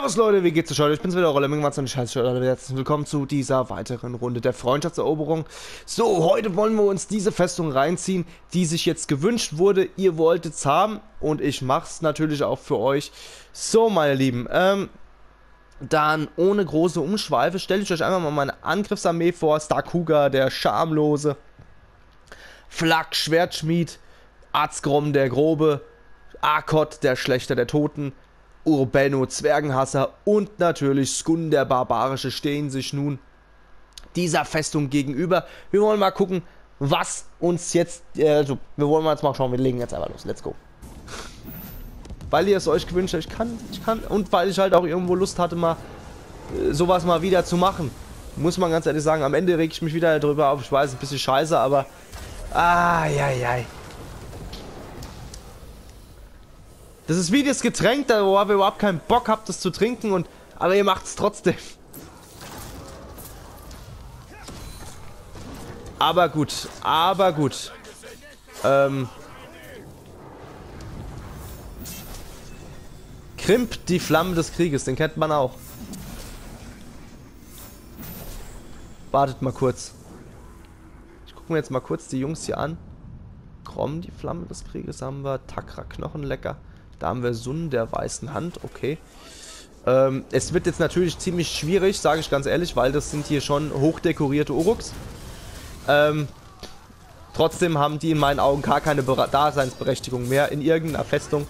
Servus Leute, wie geht's euch heute? Ich bin's wieder, Roller Mingmanns und herzlich willkommen zu dieser weiteren Runde der Freundschaftseroberung. So, heute wollen wir uns diese Festung reinziehen, die sich jetzt gewünscht wurde. Ihr wolltet's haben und ich mach's natürlich auch für euch. So, meine Lieben, dann ohne große Umschweife stelle ich euch einfach mal meine Angriffsarmee vor. Starkuga, der Schamlose, Flak, Schwertschmied, Arzgrom, der Grobe, Arkot, der Schlechter der Toten, Urbano, Zwergenhasser und natürlich Skun, der Barbarische, stehen sich nun dieser Festung gegenüber. Wir wollen mal gucken, was uns jetzt, wir wollen mal jetzt mal schauen, wir legen jetzt einfach los, let's go. Weil ihr es euch gewünscht habt, ich kann, und weil ich halt auch irgendwo Lust hatte, mal sowas mal wieder zu machen. Muss man ganz ehrlich sagen, am Ende reg ich mich wieder darüber auf, ich weiß, ein bisschen scheiße, aber, das ist wie das Getränk, da wo ihr überhaupt keinen Bock habt, das zu trinken, aber ihr macht es trotzdem. Aber gut. Krimp, die Flamme des Krieges, den kennt man auch. Wartet mal kurz. Ich gucke mir jetzt mal kurz die Jungs hier an. Grom, die Flamme des Krieges haben wir. Takra, Knochenlecker. Da haben wir Sun, der weißen Hand, okay. Es wird jetzt natürlich ziemlich schwierig, sage ich ganz ehrlich, weil das sind hier schon hochdekorierte Uruks. Trotzdem haben die in meinen Augen gar keine Daseinsberechtigung mehr in irgendeiner Festung.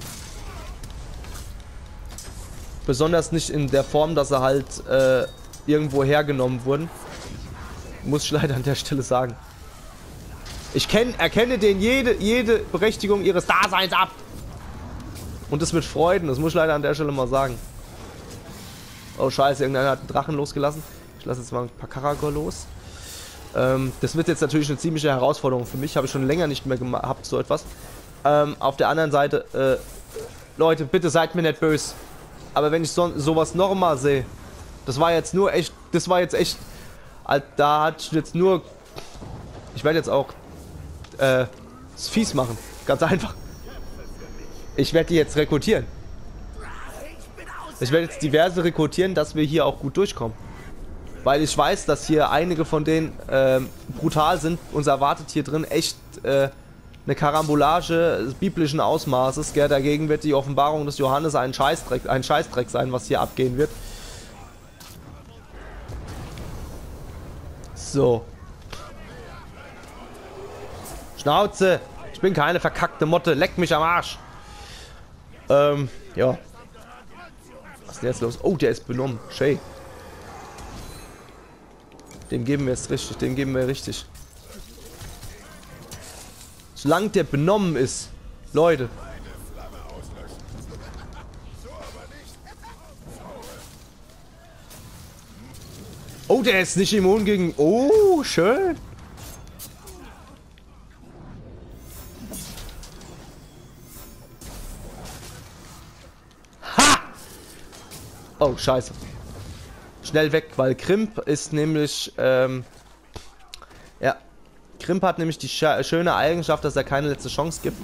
Besonders nicht in der Form, dass sie halt irgendwo hergenommen wurden. Muss ich leider an der Stelle sagen. Ich erkenne denen jede Berechtigung ihres Daseins ab. Und das mit Freuden, das muss ich leider an der Stelle mal sagen. Oh scheiße, irgendeiner hat einen Drachen losgelassen. Ich lasse jetzt mal ein paar Karagor los. Das wird jetzt natürlich eine ziemliche Herausforderung für mich. Habe ich schon länger nicht mehr gehabt, so etwas. Auf der anderen Seite, Leute, bitte seid mir nicht böse. Aber wenn ich sowas nochmal sehe, das war jetzt echt, da hat ich jetzt nur, ich werde jetzt auch, es fies machen, ganz einfach. Ich werde die jetzt rekrutieren. Ich werde jetzt diverse rekrutieren, dass wir hier auch gut durchkommen. Weil ich weiß, dass hier einige von denen brutal sind. Uns erwartet hier drin echt eine Karambolage des biblischen Ausmaßes. Gell? Dagegen wird die Offenbarung des Johannes ein Scheißdreck sein, was hier abgehen wird. So. Schnauze! Ich bin keine verkackte Motte. Leck mich am Arsch! Ja. Was ist denn jetzt los? Oh, der ist benommen. Shay. Dem geben wir es richtig. Dem geben wir richtig. Solange der benommen ist. Leute. Oh, der ist nicht immun gegen... Oh, schön. Oh, scheiße. Schnell weg, weil Krimp ist nämlich, ja. Krimp hat nämlich die schöne Eigenschaft, dass er keine letzte Chance gibt.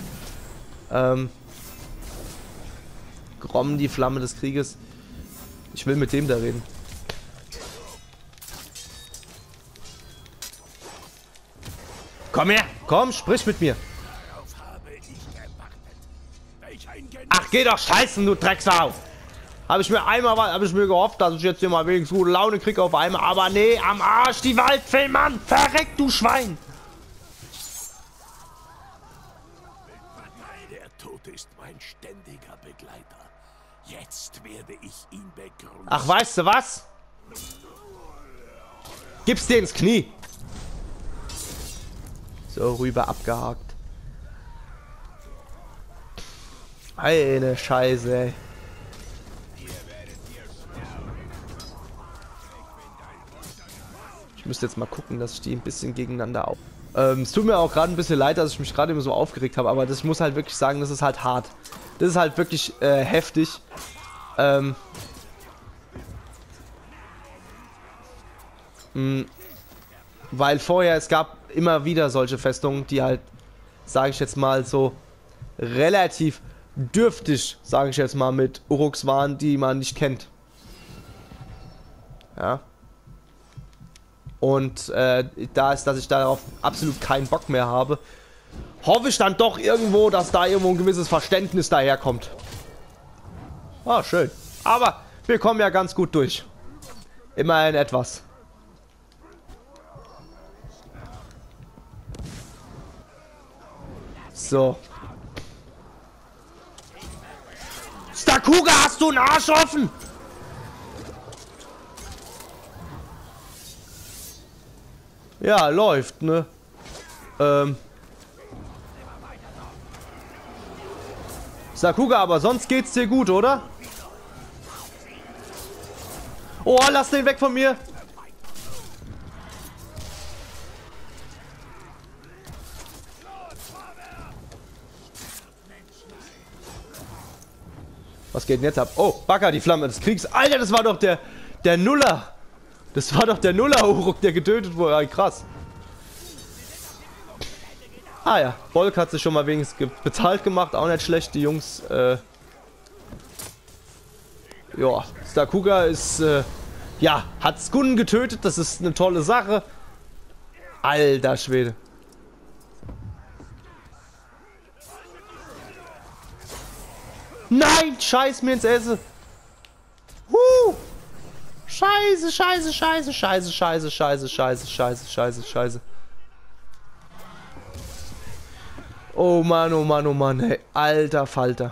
Grom, die Flamme des Krieges. Ich will mit dem da reden. Komm her, komm, sprich mit mir. Ach, geh doch scheißen, du Drecksau. Habe ich mir gehofft, dass ich jetzt hier mal wenigstens gute Laune kriege auf einmal. Aber nee, am Arsch, die Waldfee, Mann. Verreck, du Schwein. Der Tod ist mein ständiger Begleiter. Jetzt werde ich ihn begrüßen. Ach, weißt du was? Gib's dir ins Knie. So, rüber abgehakt. Eine Scheiße, ey. Ich müsste jetzt mal gucken, dass ich die ein bisschen gegeneinander auf. Es tut mir auch gerade ein bisschen leid, dass ich mich gerade immer so aufgeregt habe, aber ich muss halt wirklich sagen, das ist halt hart. Das ist halt wirklich heftig. Weil vorher, es gab immer wieder solche Festungen, die halt, sage ich jetzt mal so, relativ dürftig, sage ich jetzt mal, mit Uruks waren, die man nicht kennt. Ja. Und dass ich darauf absolut keinen Bock mehr habe, hoffe ich dann doch irgendwo, dass da irgendwo ein gewisses Verständnis daherkommt. Ah, schön. Aber wir kommen ja ganz gut durch. Immerhin etwas. So. Stakuga, hast du einen Arsch offen? Ja, läuft, ne? Stakuga, aber sonst geht's dir gut, oder? Oh, lass den weg von mir! Was geht denn jetzt ab? Oh, Baka, die Flamme des Kriegs. Alter, das war doch der Nuller. Das war doch der Nuller-Uruk, der getötet wurde. Ja, krass. Ah ja, Bolk hat sich schon mal wenigstens bezahlt gemacht. Auch nicht schlecht, die Jungs. Ja, Stakuga ist, ja, hat Skun getötet. Das ist eine tolle Sache. Alter Schwede. Nein, scheiß mir ins Essen. Scheiße, scheiße, scheiße, scheiße, scheiße, scheiße, scheiße, scheiße, scheiße, scheiße. Oh Mann, oh Mann, oh Mann, hey. Alter Falter.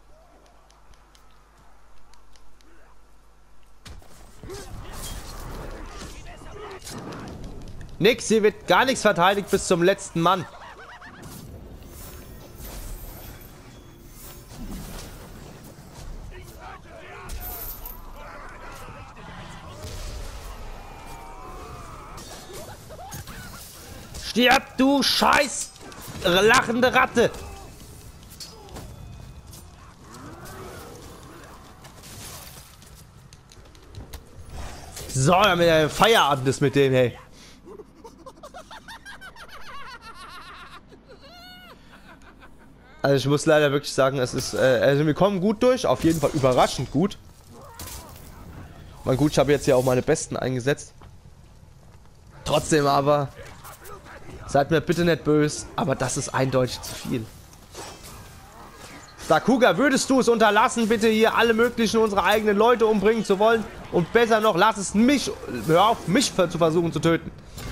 Nix, hier wird gar nichts verteidigt bis zum letzten Mann. Stirb, du scheiß lachende Ratte! So, damit Feierabend ist mit dem, hey. Also ich muss leider wirklich sagen, es ist, also wir kommen gut durch, auf jeden Fall überraschend gut. Mal gut, ich habe jetzt ja auch meine Besten eingesetzt. Trotzdem aber, seid mir bitte nicht böse, aber das ist eindeutig zu viel. Stakuga, würdest du es unterlassen, bitte hier alle möglichen unsere eigenen Leute umbringen zu wollen? Und besser noch, lass es mich, hör auf, mich zu versuchen zu töten.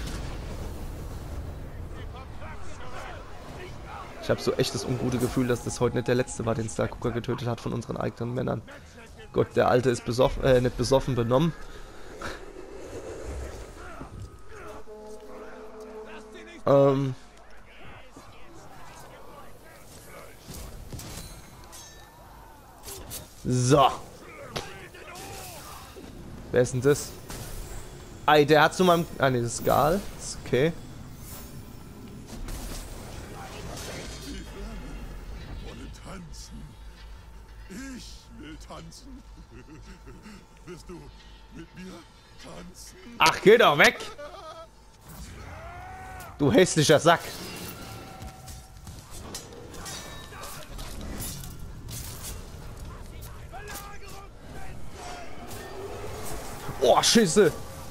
Ich habe so echt das ungute Gefühl, dass das heute nicht der letzte war, den Stakuga getötet hat von unseren eigenen Männern. Gott, der Alte ist besoffen, nicht besoffen, benommen. So. Wer ist denn das? Ei, der hat zu meinem... Ah, ne, das ist Gal. Ist okay. Ich will tanzen. Wirst du mit mir tanzen? Ach, geh doch weg! Du hässlicher Sack! Oh, Schüsse!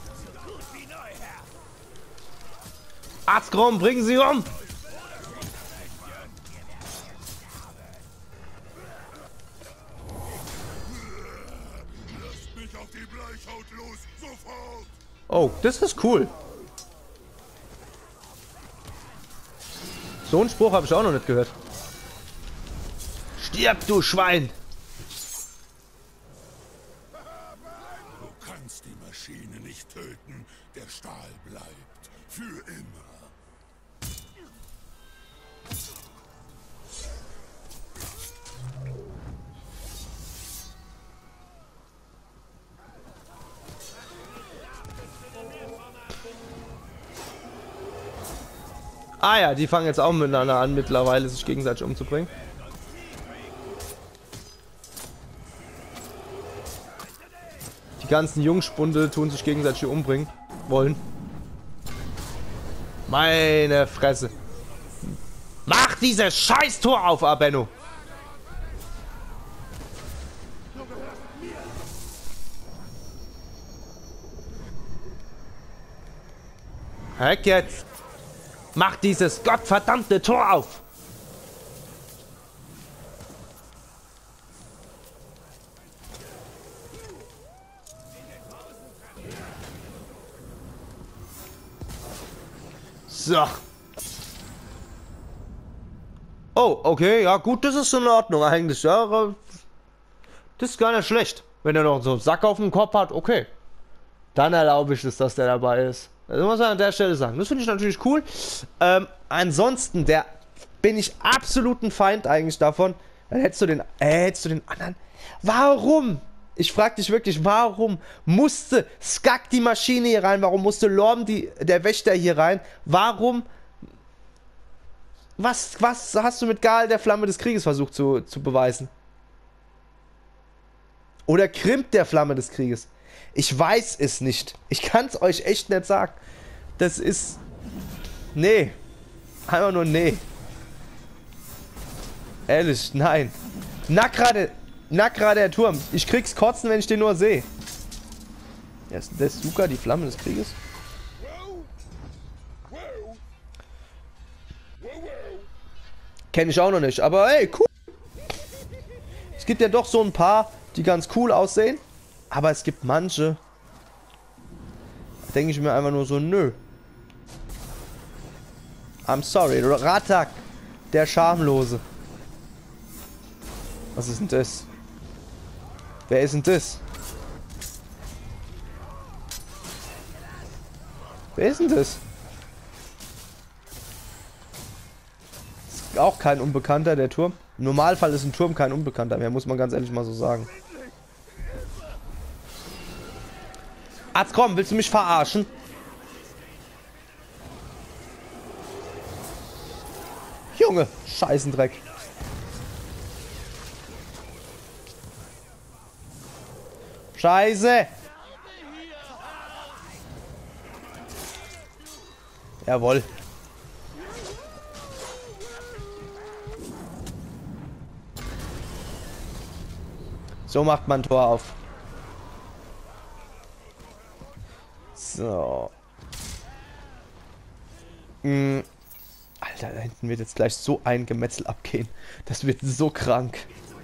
Arztgrom, bringen Sie um! Lass mich auf die Bleichhaut los, sofort! Oh, das ist cool. So einen Spruch habe ich auch noch nicht gehört. Stirb, du Schwein! Du kannst die Maschine nicht töten. Der Stahl bleibt. Für immer. Ah ja, die fangen jetzt auch miteinander an, mittlerweile sich gegenseitig umzubringen. Die ganzen Jungspunde tun sich gegenseitig hier umbringen wollen. Meine Fresse. Mach dieses Scheiß-Tor auf, Abenno. Heck jetzt! Mach dieses gottverdammte Tor auf! So. Oh, okay, ja gut, das ist in Ordnung eigentlich, ja. Das ist gar nicht schlecht. Wenn er noch so einen Sack auf dem Kopf hat, okay. Dann erlaube ich es, dass der dabei ist. Das muss man an der Stelle sagen. Das finde ich natürlich cool. Ansonsten, bin ich absolut ein Feind eigentlich davon. Dann hättest du den anderen. Warum? Ich frage dich wirklich, warum musste Skak die Maschine hier rein? Warum musste Lorm der Wächter hier rein? Warum? Was hast du mit Gal der Flamme des Krieges versucht zu beweisen? Oder Krimp der Flamme des Krieges? Ich weiß es nicht. Ich kann es euch echt nicht sagen. Das ist... Nee. Einfach nur nee. Ehrlich, nein. Nakra der Turm. Ich krieg's kotzen, wenn ich den nur sehe. Ja, ist das Suka die Flamme des Krieges? Kenne ich auch noch nicht, aber hey, cool. Es gibt ja doch so ein paar, die ganz cool aussehen. Aber es gibt manche. Da denke ich mir einfach nur so, nö. I'm sorry. Ratak, der Schamlose. Was ist denn das? Wer ist denn das? Wer ist denn das? Ist auch kein Unbekannter, der Turm. Im Normalfall ist ein Turm kein Unbekannter mehr, muss man ganz ehrlich mal so sagen. Arzt, komm, willst du mich verarschen? Junge, Scheißendreck. Scheiße! Jawohl. So macht man Tor auf. So. Alter, da hinten wird jetzt gleich so ein Gemetzel abgehen. Das wird so krank.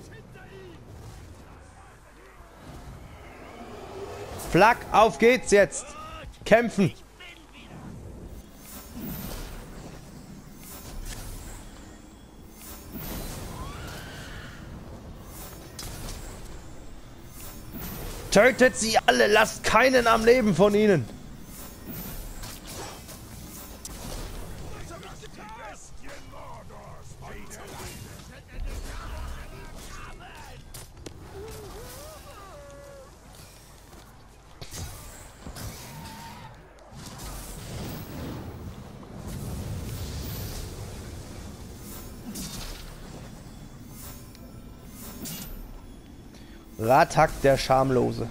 Flak, auf geht's jetzt. Kämpfen. Tötet sie alle, lasst keinen am Leben von ihnen. Ratak, der Schamlose.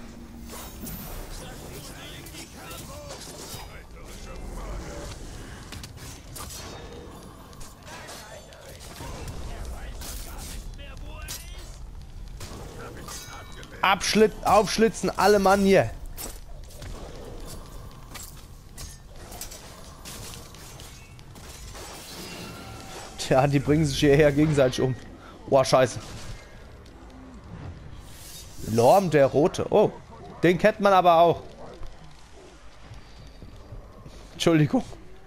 Aufschlitzen, alle Mann hier. Tja, die bringen sich hierher gegenseitig um. Boah, scheiße. Lorm der Rote. Oh, den kennt man aber auch. Entschuldigung.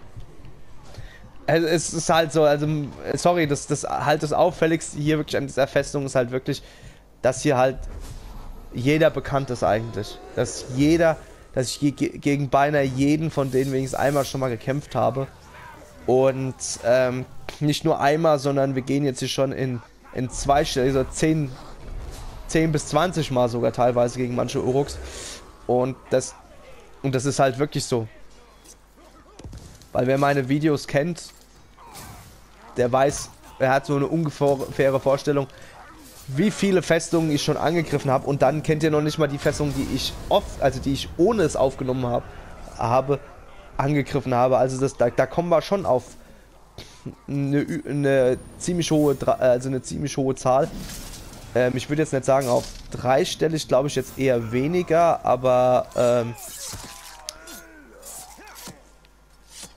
Es ist halt so, also, sorry, das halt das Auffälligste hier wirklich an dieser Festung ist halt wirklich, dass hier halt jeder bekannt ist eigentlich. Dass ich gegen beinahe jeden von denen wenigstens einmal schon mal gekämpft habe. Und nicht nur einmal, sondern wir gehen jetzt hier schon in zweistellig, also 10 bis 20 Mal sogar teilweise gegen manche Uruks. Und das ist halt wirklich so. Weil wer meine Videos kennt, der weiß, er hat so eine ungefähre Vorstellung, wie viele Festungen ich schon angegriffen habe. Und dann kennt ihr noch nicht mal die Festungen, die ich die ich ohne es aufgenommen angegriffen habe. Also da kommen wir schon auf eine ziemlich hohe Zahl. Ich würde jetzt nicht sagen auf dreistellig, glaube ich jetzt eher weniger, aber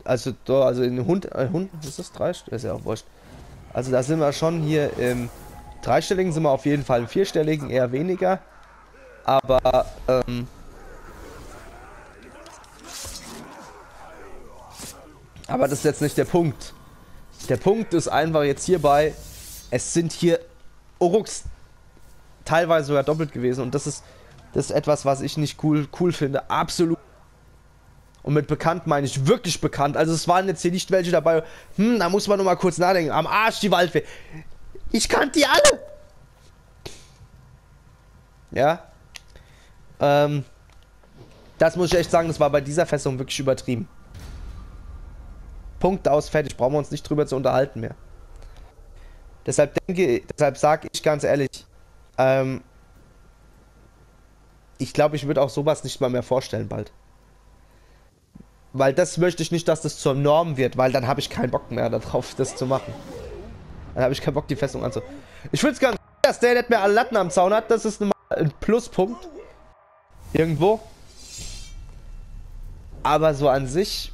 Also, da, also in Hund ist das 3? Ist ja auch wurscht. Also da sind wir schon hier im dreistelligen, sind wir auf jeden Fall im vierstelligen, eher weniger. Aber, aber das ist jetzt nicht der Punkt. Der Punkt ist einfach jetzt hierbei, es sind hier Uruks teilweise sogar doppelt gewesen und das ist etwas, was ich nicht cool finde. Absolut. Und mit bekannt meine ich wirklich bekannt. Also es waren jetzt hier nicht welche dabei, da muss man nur mal kurz nachdenken. Am Arsch die Waldfee. Ich kannte die alle. Ja. Das muss ich echt sagen, das war bei dieser Festung wirklich übertrieben. Punkt aus, fertig. Brauchen wir uns nicht drüber zu unterhalten mehr. Deshalb sage ich ganz ehrlich, ich glaube, ich würde auch sowas nicht mal mehr vorstellen bald. Weil das möchte ich nicht, dass das zur Norm wird, weil dann habe ich keinen Bock mehr darauf, das zu machen. Dann habe ich keinen Bock, die Festung anzu... Ich finde es ganz dass der nicht mehr alle Latten am Zaun hat, das ist ein Pluspunkt. Irgendwo. Aber so an sich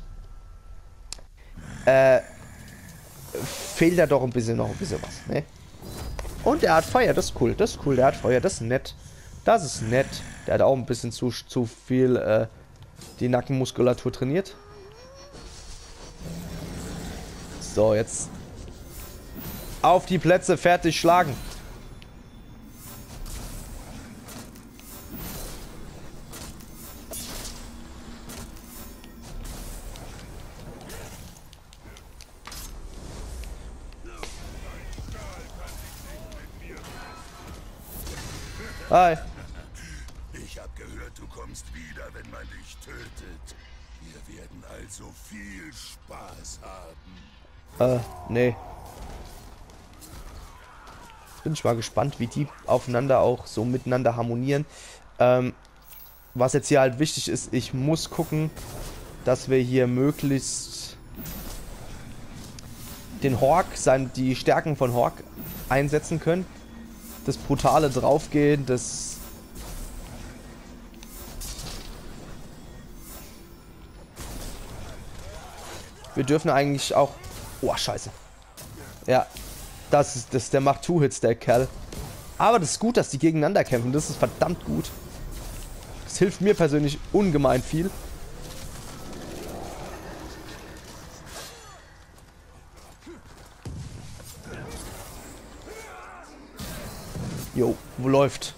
fehlt da doch noch ein bisschen was, ne? Und er hat Feuer, das ist cool, der hat Feuer, das ist nett. Das ist nett. Der hat auch ein bisschen zu viel die Nackenmuskulatur trainiert. So, jetzt auf die Plätze, fertig, schlagen. Hi. Ich hab gehört, du kommst wieder, wenn man dich tötet. Wir werden also viel Spaß haben. Nee. Bin ich mal gespannt, wie die aufeinander auch so miteinander harmonieren. Was jetzt hier halt wichtig ist, ich muss gucken, dass wir hier möglichst den Hawk, die Stärken von Hawk einsetzen können. Das brutale Draufgehen, das... Wir dürfen eigentlich auch... Oh, scheiße. Ja, der macht Two-Hits, der Kerl. Aber das ist gut, dass die gegeneinander kämpfen. Das ist verdammt gut. Das hilft mir persönlich ungemein viel. Jo, wo läuft?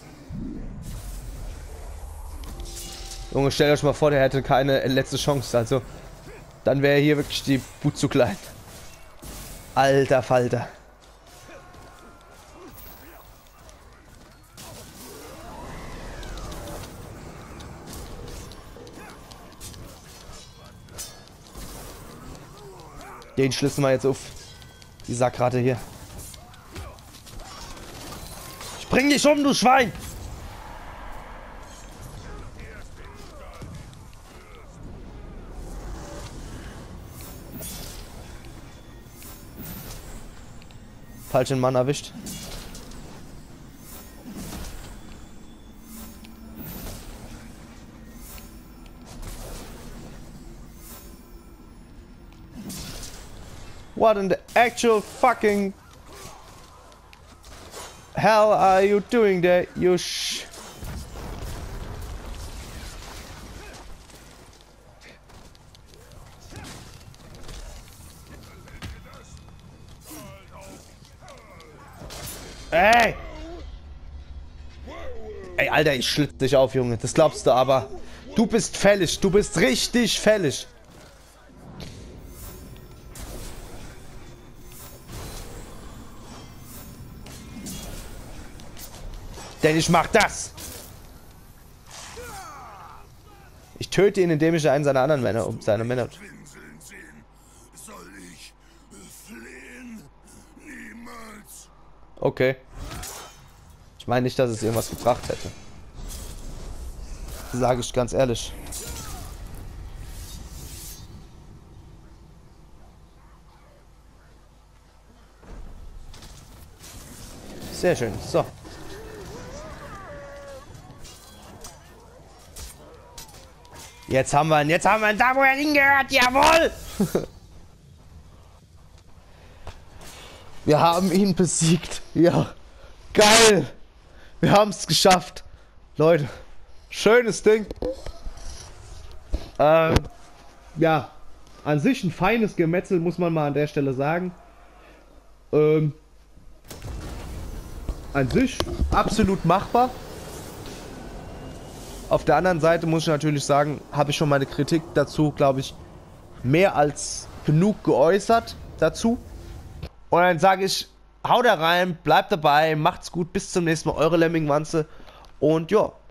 Junge, stellt euch mal vor, der hätte keine letzte Chance. Also, dann wäre hier wirklich die Boot zu klein. Alter Falter. Den schließen wir jetzt auf. Die Sackratte hier. Bring dich um, du Schwein! Falschen Mann erwischt. What in the actual fucking hell are you doing there, you Ey! Ey, Alter, ich schlitz dich auf, Junge. Das glaubst du aber. Du bist fällig. Du bist richtig fällig. Denn ich mach das. Ich töte ihn, indem ich einen seiner anderen Männer seine Männer. Soll ich flehen? Niemals. Okay. Ich meine nicht, dass es irgendwas gebracht hätte. Sage ich ganz ehrlich. Sehr schön. So. Jetzt haben wir ihn da, wo er hingehört. Jawohl! Wir haben ihn besiegt. Ja. Geil. Wir haben es geschafft. Leute. Schönes Ding. Ja. An sich ein feines Gemetzel, muss man mal an der Stelle sagen. An sich absolut machbar. Auf der anderen Seite muss ich natürlich sagen, habe ich schon meine Kritik dazu, glaube ich, mehr als genug geäußert dazu. Und dann sage ich, haut da rein, bleibt dabei, macht's gut, bis zum nächsten Mal, eure Lemming Wanze. Und ja,